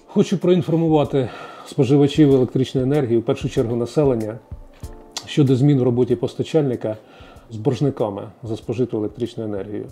Хочу проінформувати споживачів електричної енергії, в першу чергу населення, щодо змін в роботі постачальника з боржниками за спожиту електричну енергію.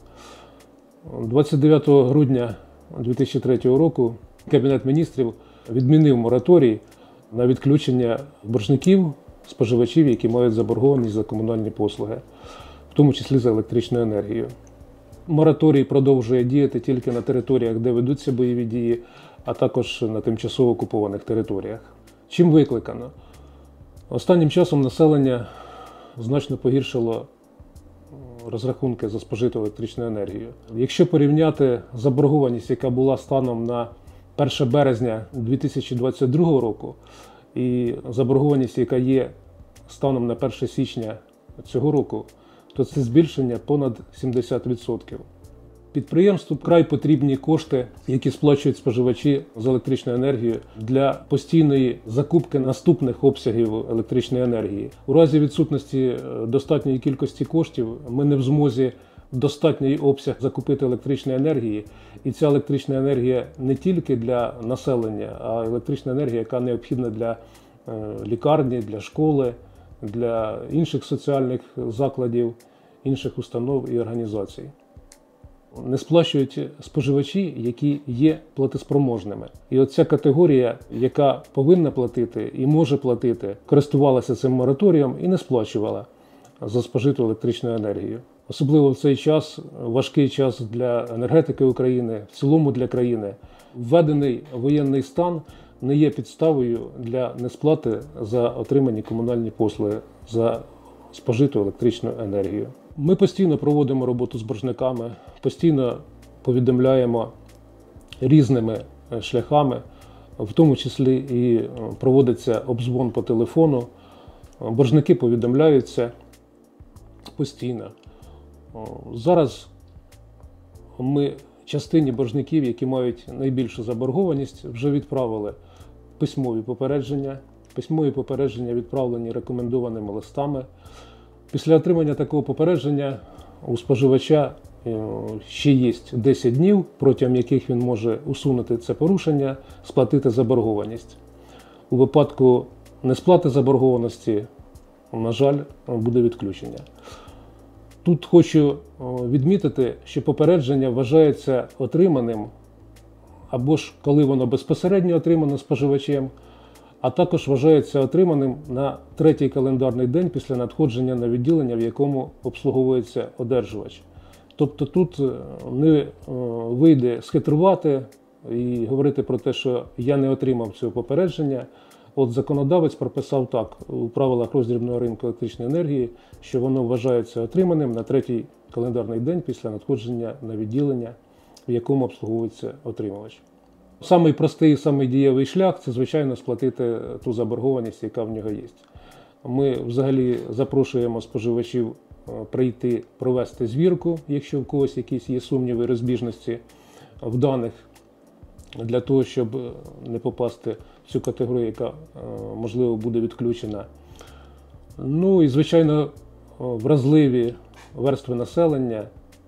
29 грудня 2003 року Кабінет міністрів відмінив мораторій на відключення боржників, споживачів, які мають заборгованість за комунальні послуги, в тому числі за електричну енергію. Мораторій продовжує діяти тільки на територіях, де ведуться бойові дії, а також на тимчасово окупованих територіях. Чим викликано? Останнім часом населення значно погіршило розрахунки за спожиту електричну енергію. Якщо порівняти заборгованість, яка була станом на 1 березня 2022 року, і заборгованість, яка є станом на 1 січня цього року, то це збільшення понад 70%. Підприємству вкрай потрібні кошти, які сплачують споживачі за електричну енергію для постійної закупки наступних обсягів електричної енергії. У разі відсутності достатньої кількості коштів ми не в змозі в достатній обсяг закупити електричної енергії. І ця електрична енергія не тільки для населення, а електрична енергія, яка необхідна для лікарні, для школи, для інших соціальних закладів, інших установ і організацій. Не сплачують споживачі, які є платоспроможними. І оця категорія, яка повинна платити і може платити, користувалася цим мораторієм і не сплачувала за спожиту електричну енергію. Особливо в цей час, важкий час для енергетики України, в цілому для країни, введений воєнний стан не є підставою для несплати за отримані комунальні послуги за спожиту електричну енергію. Ми постійно проводимо роботу з боржниками, постійно повідомляємо різними шляхами, в тому числі і проводиться обдзвон по телефону. Боржники повідомляються постійно. Зараз ми частині боржників, які мають найбільшу заборгованість, вже відправили письмові попередження. Письмові попередження відправлені рекомендованими листами. Після отримання такого попередження у споживача ще є 10 днів, протягом яких він може усунути це порушення, сплатити заборгованість. У випадку несплати заборгованості, на жаль, буде відключення. Тут хочу відмітити, що попередження вважається отриманим, або ж коли воно безпосередньо отримано споживачем, а також вважається отриманим на 3-й календарний день після надходження на відділення, в якому обслуговується одержувач. Тобто тут не вийде схитрувати і говорити про те, що я не отримав цього попередження. От законодавець прописав так у правилах роздрібного ринку електричної енергії, що воно вважається отриманим на 3-й календарний день після надходження на відділення, в якому обслуговується отримувач. Самий простий, самий дієвий шлях – це, звичайно, сплатити ту заборгованість, яка в нього є. Ми взагалі запрошуємо споживачів прийти, провести звірку, якщо в когось якісь є сумніви, розбіжності в даних, для того, щоб не попасти в цю категорію, яка, можливо, буде відключена. Ну і, звичайно, вразливі верстви населення,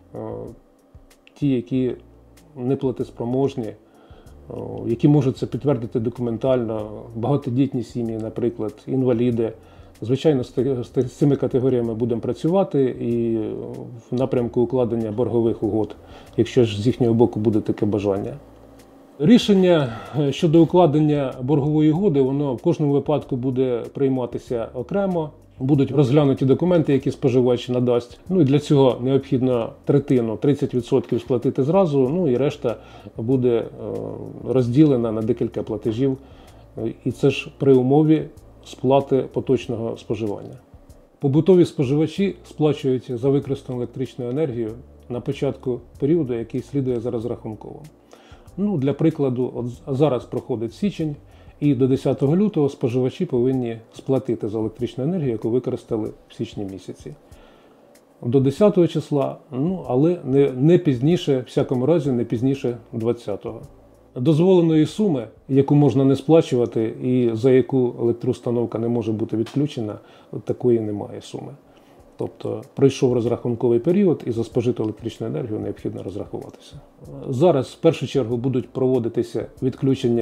ті, які неплатоспроможні, які можуть це підтвердити документально, багатодітні сім'ї, наприклад, інваліди. Звичайно, з цими категоріями будемо працювати і в напрямку укладення боргових угод, якщо ж з їхнього боку буде таке бажання. Рішення щодо укладення боргової угоди, воно в кожному випадку буде прийматися окремо. Будуть розглянуті документи, які споживач надасть. Ну і для цього необхідно третину, 30% сплатити зразу, ну і решта буде розділена на декілька платежів. І це ж при умові сплати поточного споживання. Побутові споживачі сплачують за використану електричну енергію на початку періоду, який слідує за розрахунковим. Ну, для прикладу, от зараз проходить січень, і до 10 лютого споживачі повинні сплатити за електричну енергію, яку використали в січні місяці. До 10 числа, ну, але не пізніше, в всякому разі, не пізніше 20-го. Дозволеної суми, яку можна не сплачувати і за яку електроустановка не може бути відключена, такої немає суми. Тобто пройшов розрахунковий період і за спожиту електричну енергію необхідно розрахуватися. Зараз в першу чергу будуть проводитися відключення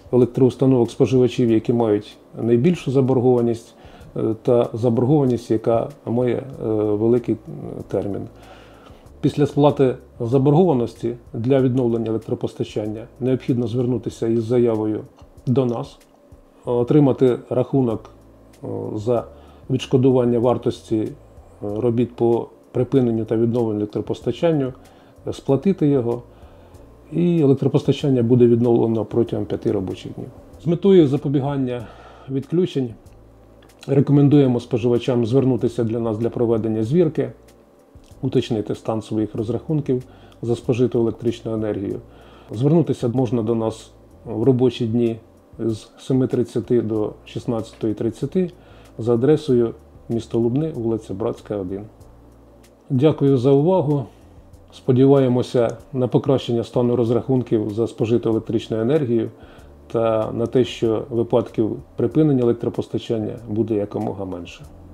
електроустановок споживачів, які мають найбільшу заборгованість, та заборгованість, яка має великий термін. Після сплати заборгованості для відновлення електропостачання необхідно звернутися із заявою до нас, отримати рахунок за відшкодування вартості робіт по припиненню та відновленню електропостачанню, сплатити його, і електропостачання буде відновлено протягом 5 робочих днів. З метою запобігання відключень рекомендуємо споживачам звернутися до нас для проведення звірки, уточнити стан своїх розрахунків за спожиту електричну енергію. Звернутися можна до нас в робочі дні з 7:30 до 16:30 за адресою місто Лубни, вулиця Братська, 1. Дякую за увагу. Сподіваємося на покращення стану розрахунків за спожиту електричну енергію та на те, що випадків припинення електропостачання буде якомога менше.